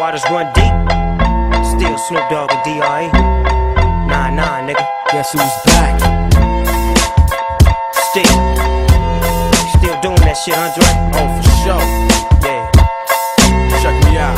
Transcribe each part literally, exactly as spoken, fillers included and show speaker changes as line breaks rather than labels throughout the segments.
waters run deep. Still Snoop Dogg and D R E. Nah, nah, nigga.
Guess who's back?
Still. Still doing that shit, Andre?
Oh, for sure.
Yeah.
Check me out.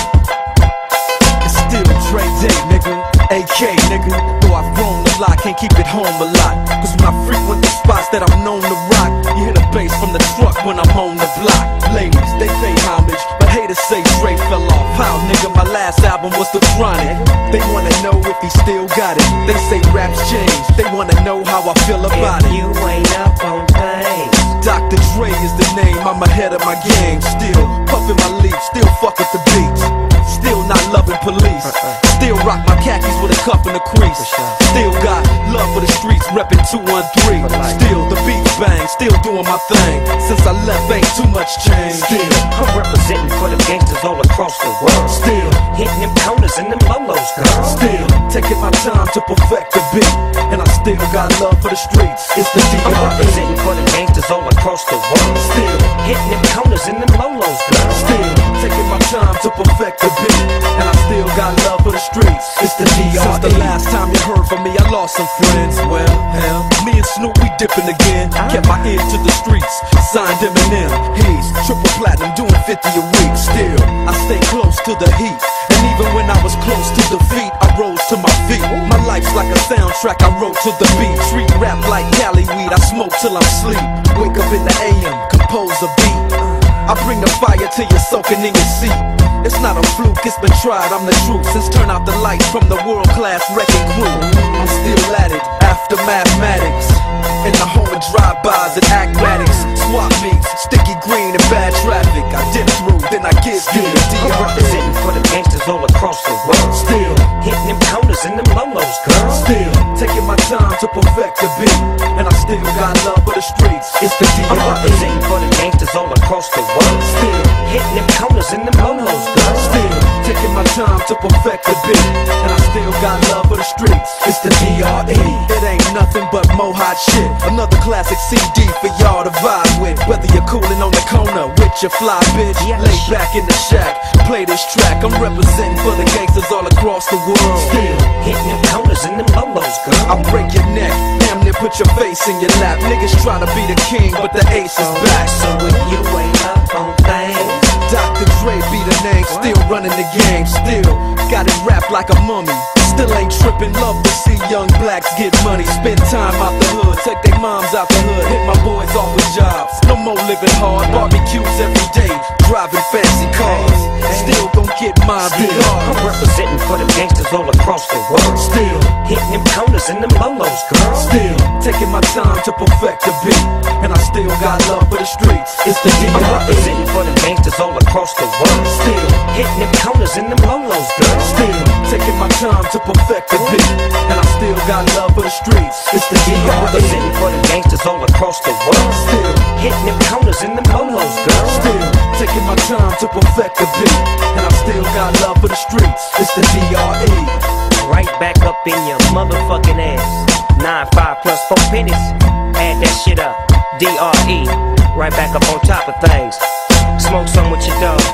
It's still Dre Day, nigga. A K, nigga. Though I've grown a lot, can't keep it home a lot. Cause when I frequent the spots that I'm known to rock, you hear the bass from the truck when I'm on the block. Ladies, they pay homage, but haters say Dre fell off. How, nigga, my last album was The Chronic. They wanna know if he still got it. They say raps change, they wanna know how I feel about
if
it.
you ain't up on things,
Doctor Dre is the name, I'm ahead of my game. Still puffin' my leaf, still fuck with the beats. Still not loving police. Still rock my khakis with a cuff in the crease. Still got love for the streets, reppin' two one three. Still the beats bang, still doing my thing. Since I left ain't too much change.
still I'm representing for the gangsters all across the world.
Still
Hitting them corners and them lolos, girl.
Still taking my time to perfect the beat. And I still got love for the streets. It's the D
I'm
R E.
representing for the gangsters all across the world.
Still
Hitting them corners and them lolos, girl.
Still taking my time to perfect the beat. And I still got love for the streets. It's the D R E. Since the last time you heard from me, I lost some friends. Well, hell, me and Snoop, we dipping again. Kept my ear to the streets, signed Eminem. He's triple platinum, doing fifty a week. Still, I stay close to the heat. And even when I was close to defeat, I rose to my feet. My life's like a soundtrack I wrote to the beat. Treat rap like Cali weed, I smoke till I'm sleep. Wake up in the A M, compose a beat. I bring the fire till you're soaking in your seat. It's not a fluke, it's been tried, I'm the truth. Since turn out the lights from the world-class wrecking crew, I'm still at it, after mathematics. In the home of drive-bys and acmatics. Swap meets, sticky green and bad traffic. I dip through, then I give you the D
I'm
R E.
representing for the gangsters all across the world.
Still
Hitting them corners and them lolos, girl.
Still taking my time to perfect the beat. And I still got love for the streets. It's the D
I'm
R E.
representing for the gangsters all across the world.
Still
Hitting them corners and them lolos, girl.
Still taking my time to perfect the beat. And I still got love for the streets. It's the D R E. It ain't nothing but mo hot shit. Another classic C D for y'all to vibe with. Whether you're coolin' on the corner with your fly bitch, lay back in the shack, play this track. I'm representing for the gangsters all across the world. Still
Hitting them corners and them lolos, girl.
I'll break your neck, damn near put your face in your lap. Niggas try to be the king, but the ace is back.
So if you ain't up on things,
Doctor Dre be the name, still running the game. Still got it wrapped like a mummy. Still ain't trippin', love to see young blacks get money. Spend time out the hood, take their moms out the hood, hit my boys off with jobs. No more living hard, barbecues every day, driving fancy cars. Still gon' get mine
I'm
regardless.
representing for the gangsters all across the world.
Still
Hitting them corners and them lolos, girl.
Still taking my time to perfect the beat. And I still got love for the streets. It's the D
I'm
R E.
representing for the gangsters all across the world.
Still
Hitting them corners and them lolos, girl.
Still taking my time to perfect the beat. And I still got love for the streets. It's the D
I'm
R E.
representing for the gangsters all across the world.
Still
Hitting them corners and them lolos, girl.
Still taking my time to perfect the beat. And I still got love for the streets. It's the D R E.
Right back up in your motherfucking ass. Nine five plus four pennies. Add that shit up. D R E. Right back up on top of things. Smoke some with your dog.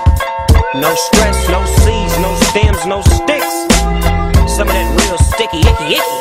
No stress, no seeds, no stems, no sticks. Some of that real sticky, icky, icky.